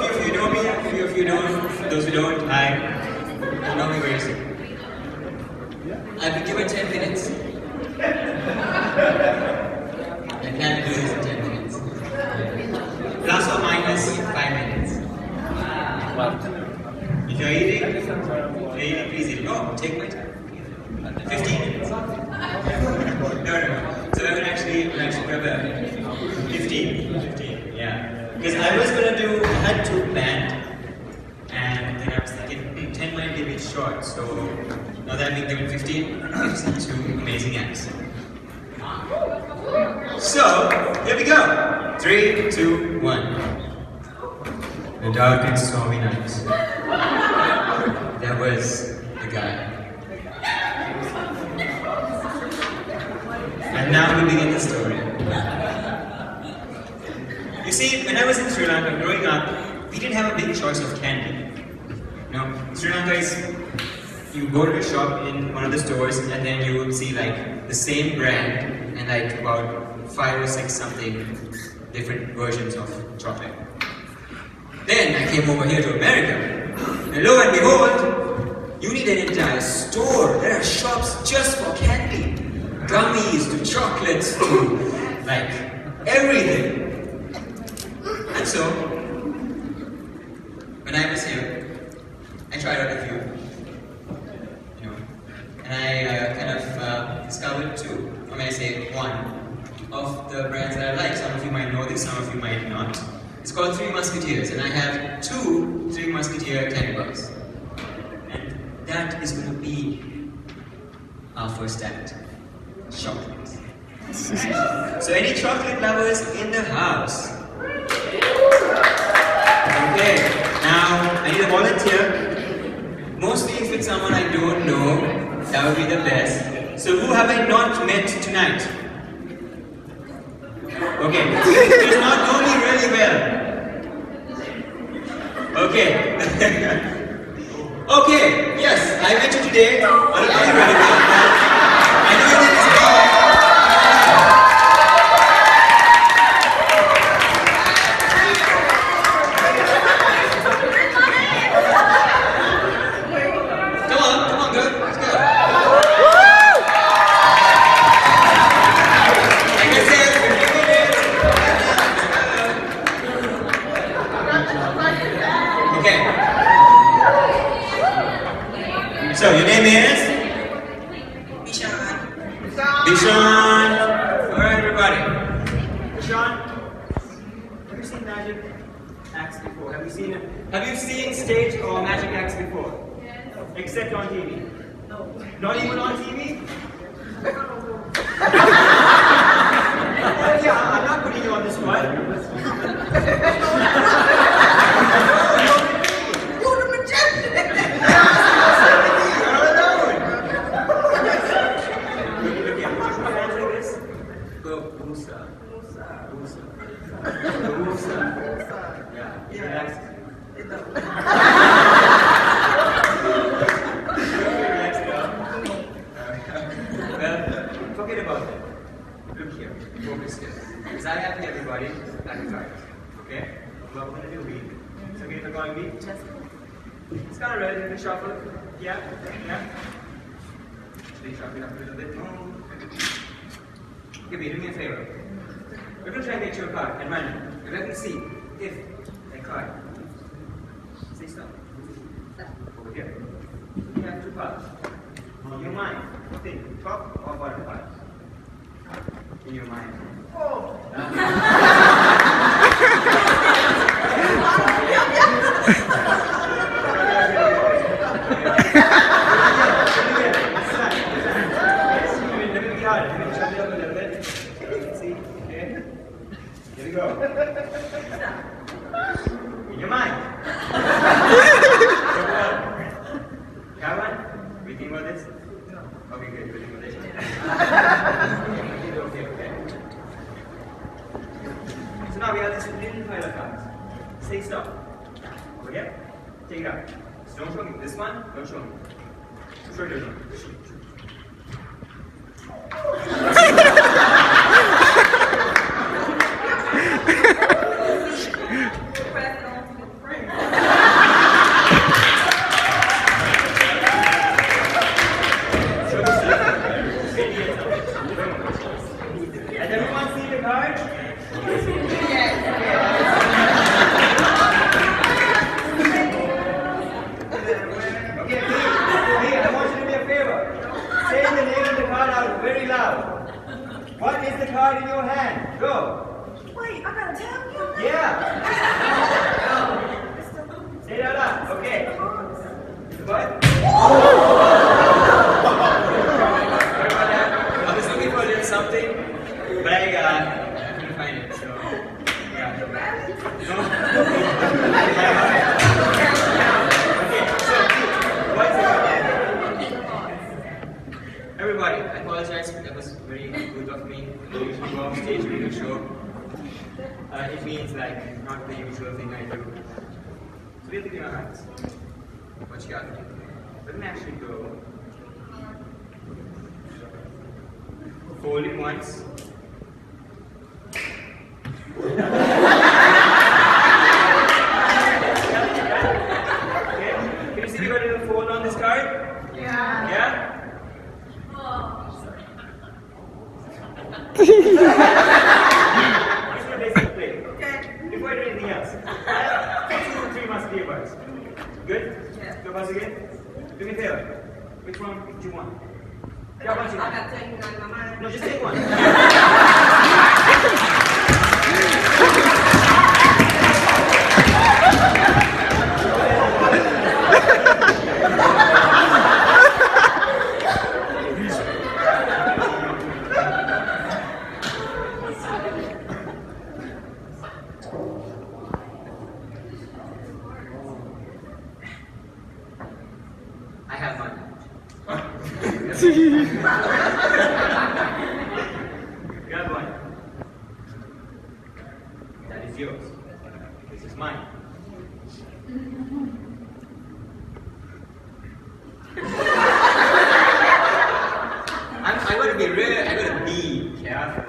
few of you know me, a few of you don't. For those who don't, I know me very soon. I've been given 10 minutes. I can't do this in 10 minutes. Plus or minus 5 minutes. If you're eating, please eat. No, take my time. 15 minutes. No. So I'm actually grab 15, yeah. Because I was gonna I had 2 planned, and then I was thinking, 10 might be a bit short, so now that I've been given 15, I've seen 2 amazing acts. So, here we go. 3, 2, 1. The dark and stormy night. There was the guy. And now we begin the story. You see, when I was in Sri Lanka growing up, we didn't have a big choice of candy. You know, Sri Lanka is, you go to a shop in one of the stores and then you would see like the same brand and like about 5 or 6 something different versions of chocolate. Then I came over here to America, and lo and behold, you need an entire store. There are shops just for candy. Gummies to chocolates to like everything. And so, when I was here, I tried out a few, you know, and I kind of discovered 2, or may I say 1, of the brands that I like. Some of you might know this, some of you might not. It's called Three Musketeers, and I have 2 Three Musketeer candy bars. And that is going to be our first act. Chocolate. So any chocolate lovers in the house? Okay, now I need a volunteer. Mostly if it's someone I don't know, that would be the best. So who have I not met tonight? Okay, who's not known me really well? Okay. Okay, yes, I met you today. I don't know you really well. I know your name is Bob. Come on, girl. Let's go. Like I said, 15 minutes. Okay. So, your name is? Bishan! Alright, everybody. Bishan, have you seen magic acts before? Have you seen stage or magic acts before? Yes. Except on TV? No. Not even on TV? Well, yeah, I'm not putting you on the spot. You're the magician! Yeah. Well, forget about it. Look here, focus here. Because I have everybody at the cards. Okay? What we're going to do, we. It's okay for calling me? Yes. It's kind of relatively shuffle. Yeah? Please shuffle it up a little bit. Okay, do me a favor. We're going to try and get you a card and random. And let me see if a card. Say stop. Over here. You have 2 cards. In your mind, think top or bottom part. In your mind. Oh! Let me be hard. Let me shut it up a little bit. See? Okay? Here we go. In your mind. Got one? We think about this? No. Okay, good. We think about this. Okay. So now we have this little pile of cards. Say stop. Over here. Take it out. So don't show me. This one, don't show me. Show it. It means like not the usual thing I do. So we'll begin our hands. What you got? Let me actually go. Fold it once. Okay. Can you see we got a little fold on this card? Yeah. Yeah? This is the basic play. Okay. Before I do anything else, this is the three musketeer bars. Good? Yeah. Go bars again. Do me a favor. Which one do you want? Yeah, one you I want. got taken out of my mind. No, just take one. I have mine. Grab one. That is yours. This is mine. I gotta be real, I gotta be careful.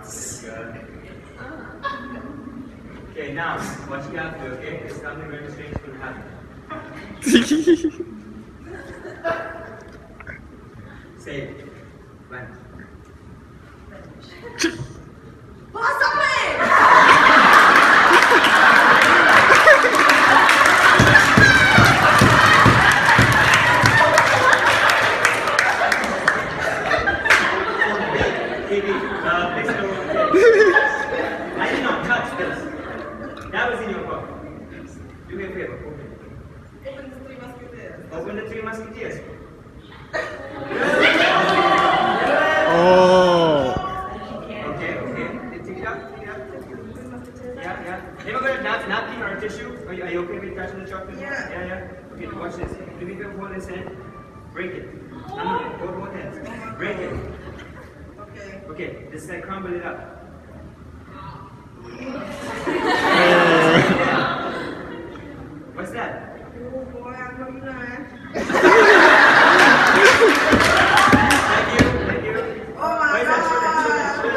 Okay, now, what you have to do, okay, is something very strange will happen. Say it. When? I did not touch this. That was in your book. Do me a favor. Open the Three Musketeers. Open the Three Musketeers. Oh. Okay. Take it out. Yeah. Never got a napkin or a tissue? Are you okay with touching the chocolate? Yeah. Okay, watch this. Do me a favor, hold this hand. Break it. No, hold both hands. Break it. Okay, just like crumble it up. What's that? Oh boy, I know you lying. Thank you. Oh my Where's that? Show that.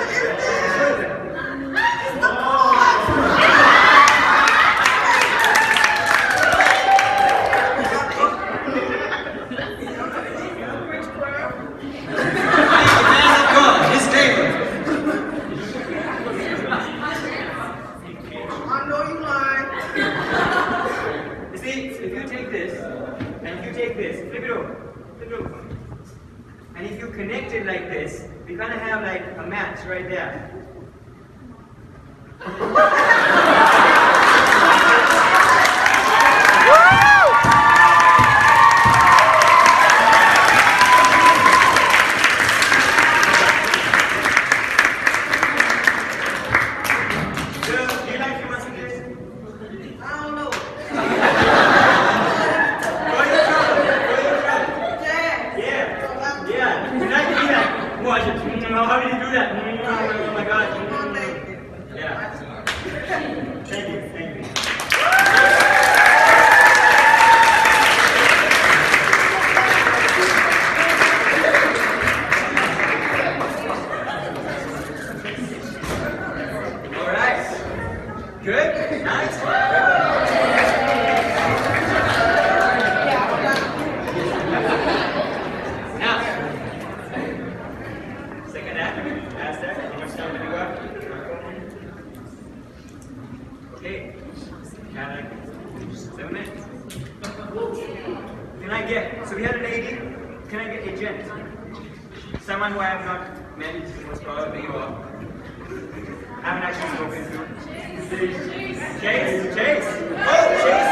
I know you lying. You see, if you take this, and if you take this, flip it over. And if you connect it like this, we kind of have like a match right there. So, do you like your musketeers? I don't know. Go your trouble. Yeah. Yeah. Did I do that? What? How did you do that? Oh my God. Come on, baby. Yeah. Thank you. All right. Good. Nice. Now, second act, last act. How much time have you got? Okay. Got like 7 minutes. Can I get? So we had a lady. Can I get a gent? Someone who I have not met, most probably, or haven't actually spoken to. Chase. Oh, Chase.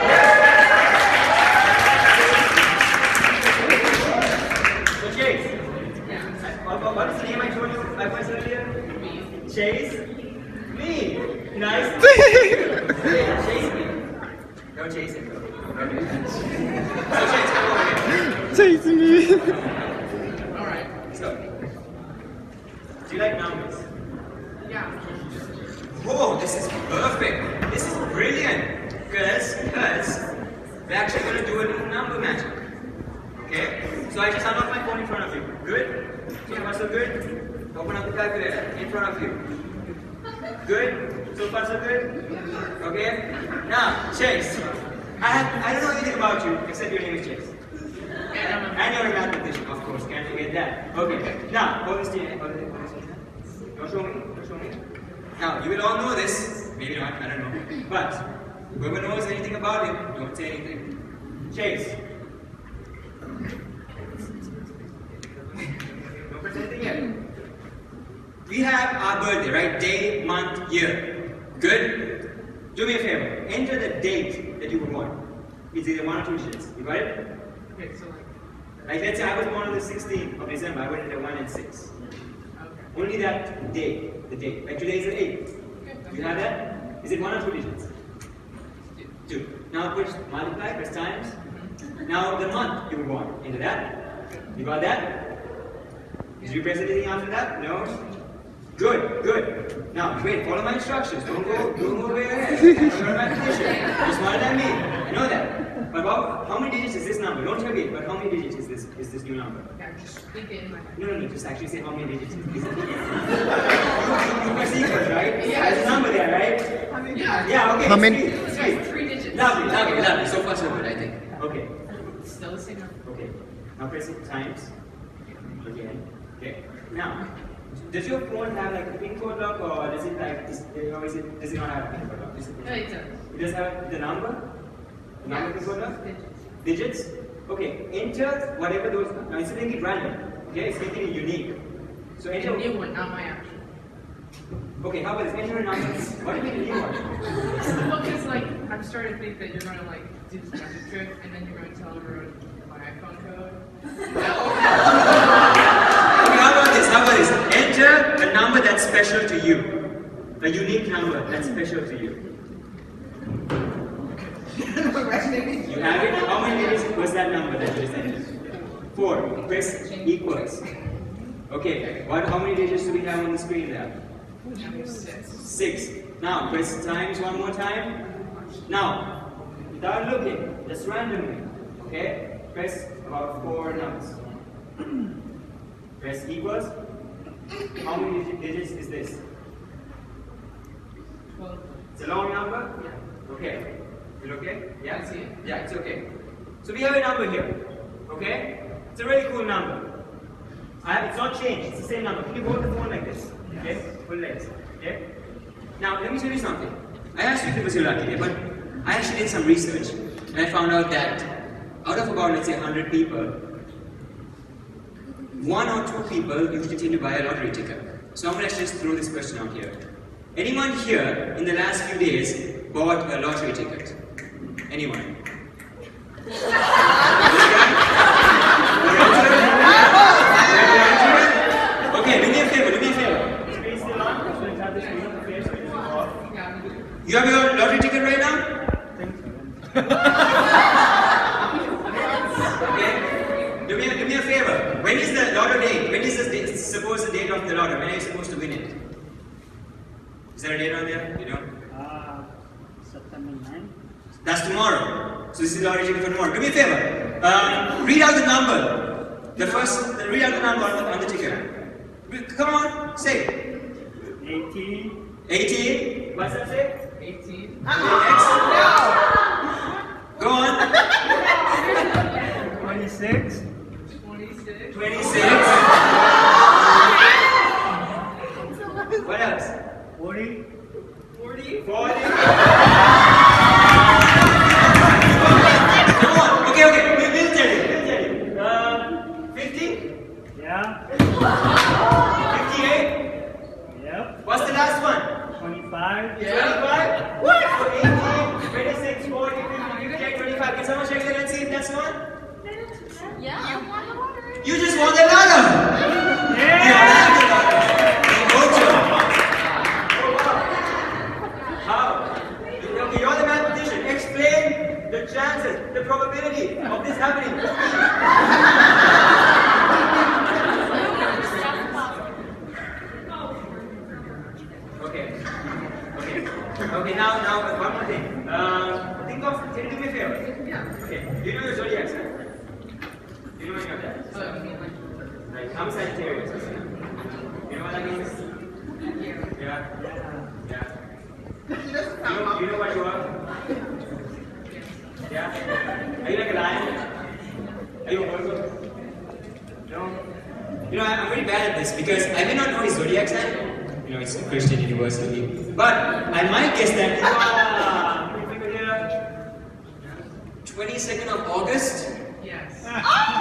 So Chase. What is the name I told you I was earlier? Chase. Me. Nice. Chase me. No chasing. Okay. So Chase, come over here. Chase me. Alright, let's go. Do you like numbers? Yeah. Whoa, this is we're actually going to do a little number magic. Okay? So I just unlock my phone in front of you. Good? So far so good? Open up the calculator in front of you. Good? So far so good? Okay? Now, Chase. I don't know anything about you except your name is Chase. And you're a mathematician, of course. Can't forget that. Okay. Now, hold this to your hand. Hold this to your hand. Don't show me. Don't show me. Now, you will all know this. Maybe not. I don't know. But whoever knows anything about it, don't say anything. Chase. Don't press anything yet. We have our birthday, right? Day, month, year. Good? Do me a favor. Enter the date that you would want. It's either 1 or 2 digits. You got it? Okay, so Like let's say I was born on the 16th of December. I would enter 1 and 6. okay. Only that day. The date. Like today is the 8th. You have that? Is it 1 or 2 digits? 2. Now push multiply, press times. Now the month you would want. Into that. You got that? Did you press anything after that? No? Good, good. Now, wait, follow my instructions. Don't go way ahead. I'm not a mathematician. You're smarter than me. I know that. But how many digits is this number? Don't tell me, but how many digits is this new number? Okay, I'm just thinking in my head. No, just actually say how many digits is this. You press equals, right? Yeah. There's a number there, right? Yeah. Yeah, okay. How many? It's like 3 digits. Lovely. So far, so good, I think. Okay. It's still the same number. Okay. Now press it times. Again. Okay. Now, does your phone have like a pin code lock or does it like, does it not have a pin code lock? No, it does. It does have the number? The number pin code lock? Digits. Digits? Okay. Enter whatever those, now it's making it random. Okay, it's making it unique. So A enter, new one, not my actual. okay, how about this? Enter a number. What do you mean a new one? Well, because like, I'm starting to think that you're going to like do this magic trick and then you're going to tell everyone my iPhone code. Okay, how about this? Enter a number that's special to you. A unique number that's special to you. You have it? How many digits was that number that you just entered? 4. Press equals. Okay, how many digits do we have on the screen there? Number 6. 6. Now, press times one more time. Now, without looking, just randomly. Okay? Press about 4 numbers. Press equals. How many digits is this? 12. It's a long number? Yeah. Okay. Is it okay? Yeah? I see it. Yeah, it's okay. So we have a number here. Okay? It's a really cool number. It's not changed. It's the same number. Can you hold the phone like this? Okay? Hold like this. Okay? Now, let me tell you something. I asked you if it was your lucky day, but I actually did some research and I found out that out of about, let's say, 100 people, 1 or 2 people usually tend to buy a lottery ticket. So I'm going to just throw this question out here. Anyone here in the last few days bought a lottery ticket? Anyone? Okay, do me a favor. Screen's still on. You have your lottery ticket right now? Okay. Do me a favor. When is the lotto date? When is the supposed date of the lotto? When are you supposed to win it? Is there a date on there? You know? September 9th. That's tomorrow. So this is lottery ticket for tomorrow. Do me a favor. Read out the number. Read out the number on the ticket. Come on, say it. 18. 18. What's that say? 18. Go on. 26. 26. 26. What else? 40. 40. 40. Come on. Okay. We'll tell you. 50? Yeah. 58? Yep. What's the last one? 25. 25? What? 18, 26, 40, 50, 58, 25. Can someone check that and see if that's one? Yeah, I won the lottery. You just won the lotto! Yeah. You won the lotto. Ocho. Oh, wow. How? Okay, you're the mathematician. Explain the chances, the probability of this happening. Okay, now, one more thing. Can you do me a favor? Yeah. Okay. Do you know your zodiac sign? Do you know any of that? Oh, you mean like, Like, I'm Sagittarius. You know what that means? yeah. Yeah. Yeah. Listen, You know what you are? Yeah? Are you like a lion? Are you a Virgo? No? You know, I'm really bad at this because I may not know his zodiac sign. You know, it's a Christian university. But I might guess that you are... 22nd of August? Yes. Yes.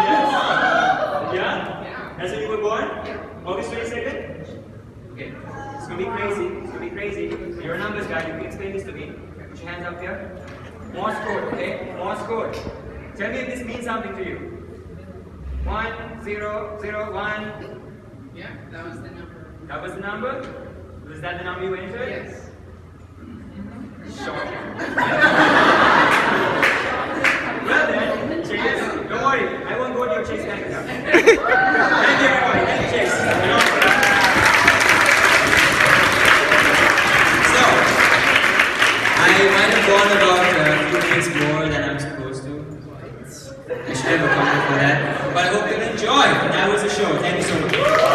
Yeah? That's when you were born? August 22nd? Okay. It's gonna be crazy. It's gonna be crazy. You're a numbers guy. You can explain this to me. Put your hands up here. Morse code, okay? Morse code. Tell me if this means something to you. 1, 0, 0, 1. Yeah, that was the number. That was the number? Was that the number you entered? Yes. Shocking. Well then, Chase, don't worry. I won't go to your Chase bank account. Thank you everybody. Thank you, Chase. So, I might have gone about a few minutes more than I'm supposed to. I should have accounted for that. But I hope you'll enjoy. That was the show. Thank you so much.